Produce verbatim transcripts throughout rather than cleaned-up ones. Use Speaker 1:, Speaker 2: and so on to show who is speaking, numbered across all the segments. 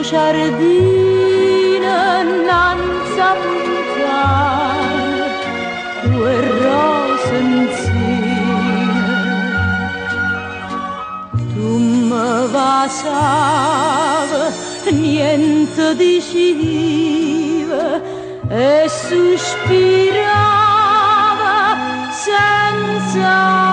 Speaker 1: giardino innanzi a montagna, due rose insieme. Tu mi baciavi, niente diceva e sospirava senza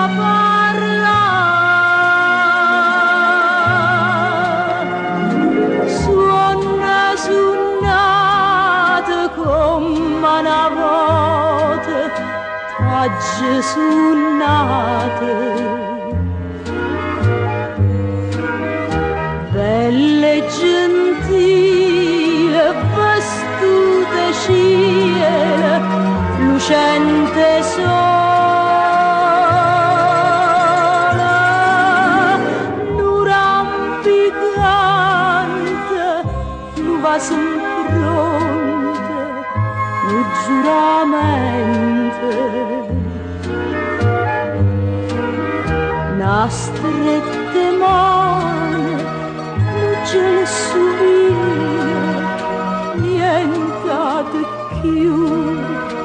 Speaker 1: parlare. Suona suonata come una volta, t'aggi suonata, bella e gentile, vestuta cielo, lucente sola, nu rampicante, nu vaso impronte, nu giuramento, na strette mano, ce le subire, niente di più.